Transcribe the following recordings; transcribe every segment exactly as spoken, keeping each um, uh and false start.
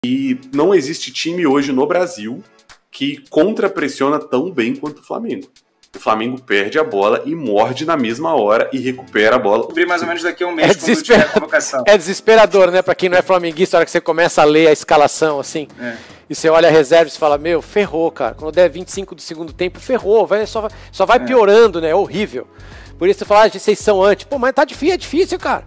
E não existe time hoje no Brasil que contra-pressiona tão bem quanto o Flamengo. O Flamengo perde a bola e morde na mesma hora e recupera a bola. Cobrir mais ou menos daqui a um mês, é quando tiver a convocação. É desesperador, né? Pra quem não é flamenguista, a hora que você começa a ler a escalação, assim, é. E você olha a reserva e você fala, meu, ferrou, cara. Quando der vinte e cinco do segundo tempo, ferrou. Vai, só, só vai piorando, é. né? É horrível. Por isso você fala, ah, vocês são anti. Pô, mas tá difícil, é difícil, cara.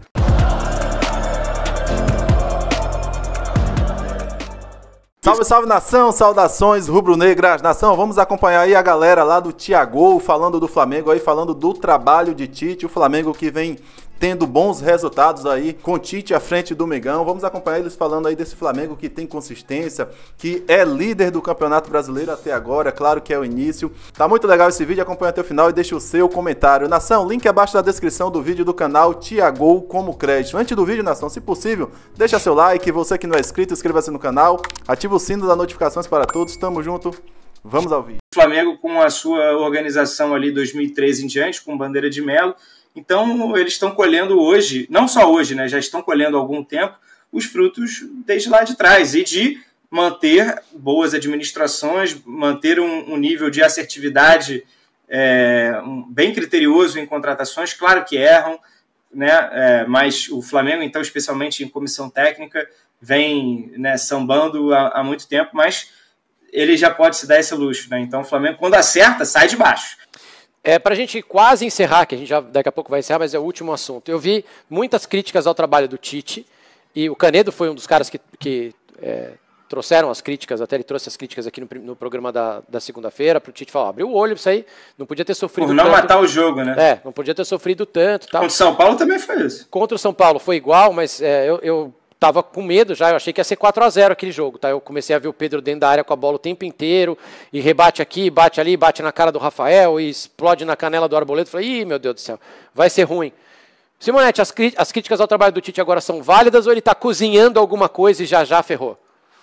Salve, salve, nação, saudações rubro-negras, nação, vamos acompanhar aí a galera lá do Tiago, falando do Flamengo aí, falando do trabalho de Tite, o Flamengo que vem tendo bons resultados aí com Tite à frente do Mengão. Vamos acompanhar eles falando aí desse Flamengo que tem consistência, que é líder do Campeonato Brasileiro até agora, claro que é o início. Tá muito legal esse vídeo, acompanha até o final e deixa o seu comentário. Nação, link abaixo da descrição do vídeo do canal Tiago como crédito. Antes do vídeo, nação, se possível, deixa seu like, você que não é inscrito, inscreva-se no canal, ativa o sino das notificações para todos, tamo junto, vamos ao vídeo. O Flamengo com a sua organização ali dois mil e treze em diante, com bandeira de Melo. Então, eles estão colhendo hoje, não só hoje, né, já estão colhendo há algum tempo, os frutos desde lá de trás, e de manter boas administrações, manter um, um nível de assertividade é, um, bem criterioso em contratações. Claro que erram, né, é, mas o Flamengo, então, especialmente em comissão técnica, vem, né, sambando há, há muito tempo, mas ele já pode se dar esse luxo, né? Então, o Flamengo, quando acerta, sai de baixo. É, para a gente quase encerrar, que a gente já daqui a pouco vai encerrar, mas é o último assunto. Eu vi muitas críticas ao trabalho do Tite, e o Canedo foi um dos caras que, que é, trouxeram as críticas, até ele trouxe as críticas aqui no, no programa da, da segunda-feira, para o Tite falar, abriu o olho isso aí, não podia ter sofrido tanto. Por não tanto, matar o jogo, né? É, não podia ter sofrido tanto. Tal. Contra o São Paulo também foi isso. Contra o São Paulo foi igual, mas é, eu... eu tava com medo já, eu achei que ia ser quatro a zero aquele jogo, tá? Eu comecei a ver o Pedro dentro da área com a bola o tempo inteiro, e rebate aqui, bate ali, bate na cara do Rafael, e explode na canela do Arboleda. Falei, ih, meu Deus do céu, vai ser ruim. Simonete, as, as críticas ao trabalho do Tite agora são válidas ou ele tá cozinhando alguma coisa e já já ferrou?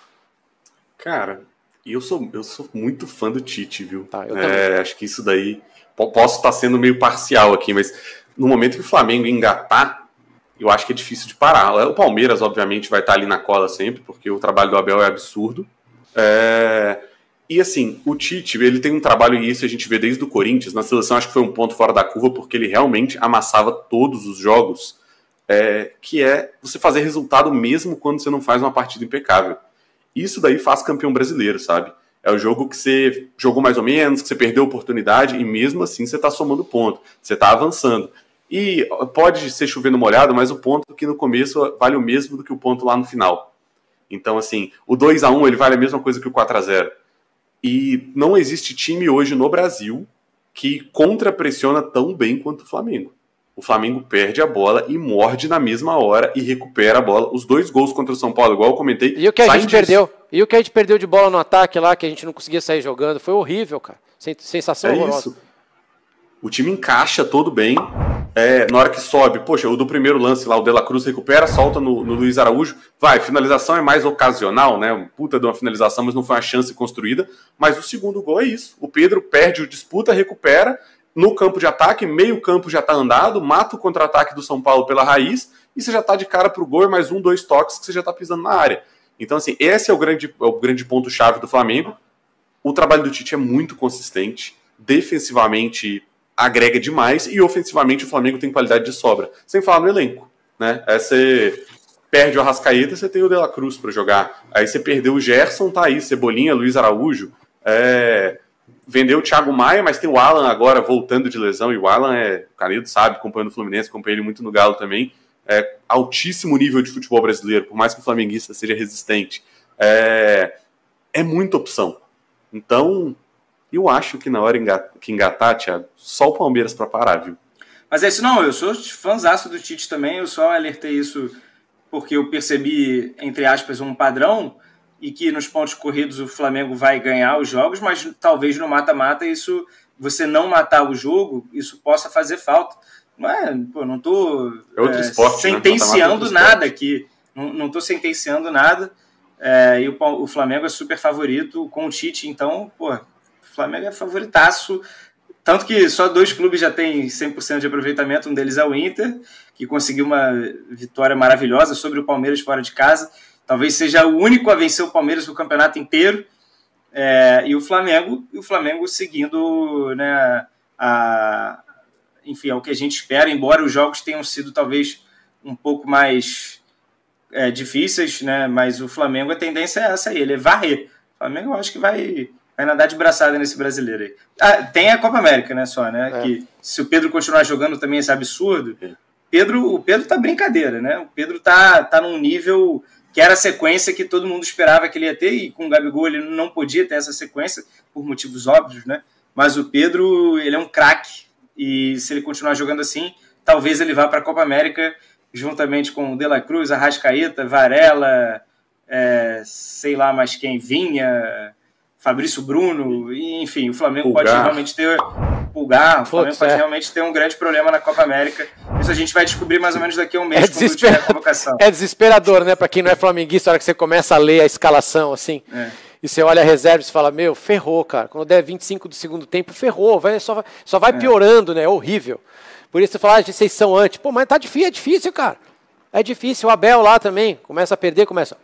Cara, eu sou, eu sou muito fã do Tite, viu? Tá, eu é, acho que isso daí, posso estar sendo meio parcial aqui, mas no momento que o Flamengo engatar, eu acho que é difícil de parar. O Palmeiras, obviamente, vai estar ali na cola sempre, porque o trabalho do Abel é absurdo. É... E, assim, o Tite, ele tem um trabalho, e isso a gente vê desde o Corinthians. Na seleção, acho que foi um ponto fora da curva, porque ele realmente amassava todos os jogos, é... que é você fazer resultado mesmo quando você não faz uma partida impecável. Isso daí faz campeão brasileiro, sabe? É o jogo que você jogou mais ou menos, que você perdeu a oportunidade, e mesmo assim você está somando ponto, você está avançando. E pode ser chovendo molhado, mas o ponto aqui no começo vale o mesmo do que o ponto lá no final. Então, assim, o dois a um ele vale a mesma coisa que o quatro a zero. E não existe time hoje no Brasil que contra-pressiona tão bem quanto o Flamengo. O Flamengo perde a bola e morde na mesma hora e recupera a bola. Os dois gols contra o São Paulo, igual eu comentei... E o que a gente disso. perdeu? E o que a gente perdeu de bola no ataque lá, que a gente não conseguia sair jogando? Foi horrível, cara. Sensação é horrorosa. Isso. O time encaixa todo bem. É, na hora que sobe, poxa, o do primeiro lance lá, o De La Cruz recupera, solta no, no Luiz Araújo, vai, finalização é mais ocasional, né, um puta de uma finalização, mas não foi uma chance construída, mas o segundo gol é isso, o Pedro perde o disputa, recupera, no campo de ataque, meio campo já tá andado, mata o contra-ataque do São Paulo pela raiz, e você já tá de cara pro gol, mais um, dois toques que você já tá pisando na área. Então, assim, esse é o grande, é o grande ponto-chave do Flamengo. O trabalho do Tite é muito consistente, defensivamente agrega demais, e ofensivamente o Flamengo tem qualidade de sobra. Sem falar no elenco, né? Aí você perde o Arrascaeta, você tem o De La Cruz para jogar. Aí você perdeu o Gerson, tá aí, Cebolinha, Luiz Araújo. É... Vendeu o Thiago Maia, mas tem o Alan agora voltando de lesão, e o Alan é, o Canedo sabe, acompanhando o Fluminense, acompanha ele muito no Galo também. É altíssimo nível de futebol brasileiro, por mais que o flamenguista seja resistente. É, é muita opção. Então... eu acho que na hora que engatar, Thiago, só o Palmeiras para parar, viu? Mas é isso não, eu sou fãzaço do Tite também, eu só alertei isso porque eu percebi, entre aspas, um padrão, e que nos pontos corridos o Flamengo vai ganhar os jogos, mas talvez no mata-mata isso, você não matar o jogo, isso possa fazer falta. Não é, pô, não tô é outro é, esporte, sentenciando né? nada aqui, não, não tô sentenciando nada, é, e o, o Flamengo é super favorito com o Tite, então, pô, o Flamengo é favoritaço, tanto que só dois clubes já têm cem por cento de aproveitamento, um deles é o Inter, que conseguiu uma vitória maravilhosa sobre o Palmeiras fora de casa, talvez seja o único a vencer o Palmeiras no campeonato inteiro, é, e o Flamengo, e o Flamengo seguindo, né, a, enfim, é o que a gente espera, embora os jogos tenham sido talvez um pouco mais é, difíceis, né, mas o Flamengo, a tendência é essa aí, ele é varrer. O Flamengo eu acho que vai, vai nadar de braçada nesse brasileiro aí. Ah, tem a Copa América, né, só, né, é. que se o Pedro continuar jogando também esse absurdo, Pedro, o Pedro tá brincadeira, né, o Pedro tá, tá num nível que era a sequência que todo mundo esperava que ele ia ter, e com o Gabigol ele não podia ter essa sequência, por motivos óbvios, né? Mas o Pedro, ele é um craque, e se ele continuar jogando assim, talvez ele vá para a Copa América, juntamente com o De La Cruz, Arrascaeta, Varela, é, sei lá mais quem, Vinha, Fabrício Bruno, e, enfim, o Flamengo Pulgar. pode realmente ter... Pulgar, o Flamengo Putz, pode é. realmente ter um grande problema na Copa América. Isso a gente vai descobrir mais ou menos daqui a um mês, é quando tiver a convocação. É desesperador, né? Para quem não é flamenguista, a hora que você começa a ler a escalação, assim, é. e você olha a reserva e fala, meu, ferrou, cara. Quando der vinte e cinco do segundo tempo, ferrou. Vai, só, vai, só vai é. piorando, né? É horrível. Por isso você fala, ah, vocês são anti. Pô, mas tá difícil, é difícil, cara. É difícil. O Abel lá também começa a perder, começa...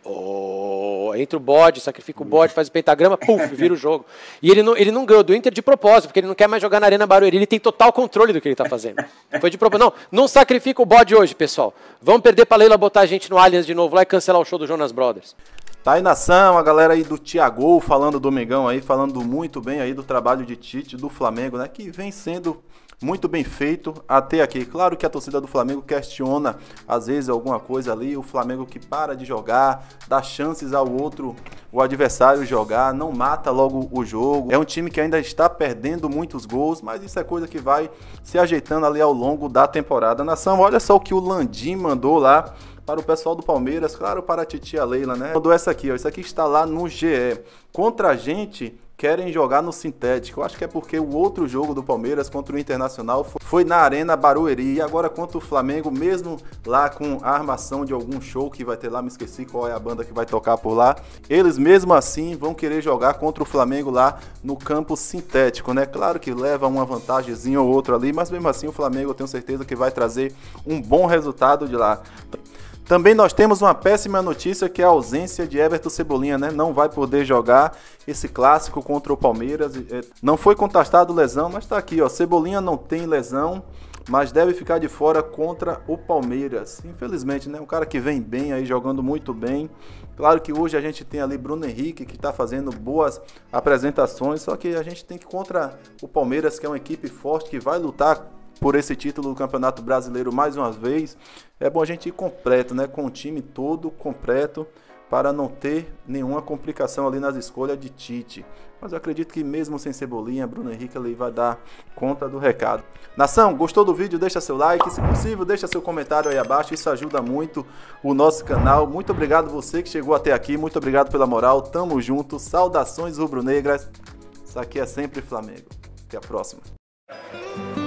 Oh, entra o bode, sacrifica o bode, faz o pentagrama, puf, vira o jogo. E ele não, ele não ganhou do Inter de propósito, porque ele não quer mais jogar na Arena Barueri, ele tem total controle do que ele está fazendo. Foi de propósito. Não, não sacrifica o bode hoje, pessoal. Vamos perder para Leila botar a gente no Allianz de novo lá e cancelar o show do Jonas Brothers. Tá aí nação, a galera aí do Thiago falando do Mengão aí, falando muito bem aí do trabalho de Tite, do Flamengo, né, que vem sendo muito bem feito até aqui. Claro que a torcida do Flamengo questiona, às vezes, alguma coisa ali, o Flamengo que para de jogar, dá chances ao outro, o adversário jogar, não mata logo o jogo. É um time que ainda está perdendo muitos gols, mas isso é coisa que vai se ajeitando ali ao longo da temporada. Nação, olha só o que o Landim mandou lá para o pessoal do Palmeiras, claro, para a titia Leila, né? Mandou essa aqui, ó, isso aqui está lá no G E. Contra a gente... querem jogar no sintético. Eu acho que é porque o outro jogo do Palmeiras contra o Internacional foi na Arena Barueri. E agora contra o Flamengo, mesmo lá com a armação de algum show que vai ter lá, me esqueci qual é a banda que vai tocar por lá, eles mesmo assim vão querer jogar contra o Flamengo lá no campo sintético, né? Claro que leva uma vantagemzinha ou outra ali, mas mesmo assim o Flamengo eu tenho certeza que vai trazer um bom resultado de lá. Também nós temos uma péssima notícia, que é a ausência de Everton Cebolinha, né? Não vai poder jogar esse clássico contra o Palmeiras. Não foi contestado lesão, mas tá aqui, ó. Cebolinha não tem lesão, mas deve ficar de fora contra o Palmeiras. Infelizmente, né? Um cara que vem bem aí, jogando muito bem. Claro que hoje a gente tem ali Bruno Henrique, que tá fazendo boas apresentações, só que a gente tem que ir contra o Palmeiras, que é uma equipe forte, que vai lutar por esse título do Campeonato Brasileiro mais uma vez. É bom a gente ir completo, né? Com o time todo completo, para não ter nenhuma complicação ali nas escolhas de Tite. Mas eu acredito que mesmo sem Cebolinha, Bruno Henrique ali vai dar conta do recado. Nação, gostou do vídeo? Deixa seu like, se possível, deixa seu comentário aí abaixo, isso ajuda muito o nosso canal. Muito obrigado você que chegou até aqui, muito obrigado pela moral, tamo junto, saudações rubro-negras, isso aqui é sempre Flamengo. Até a próxima.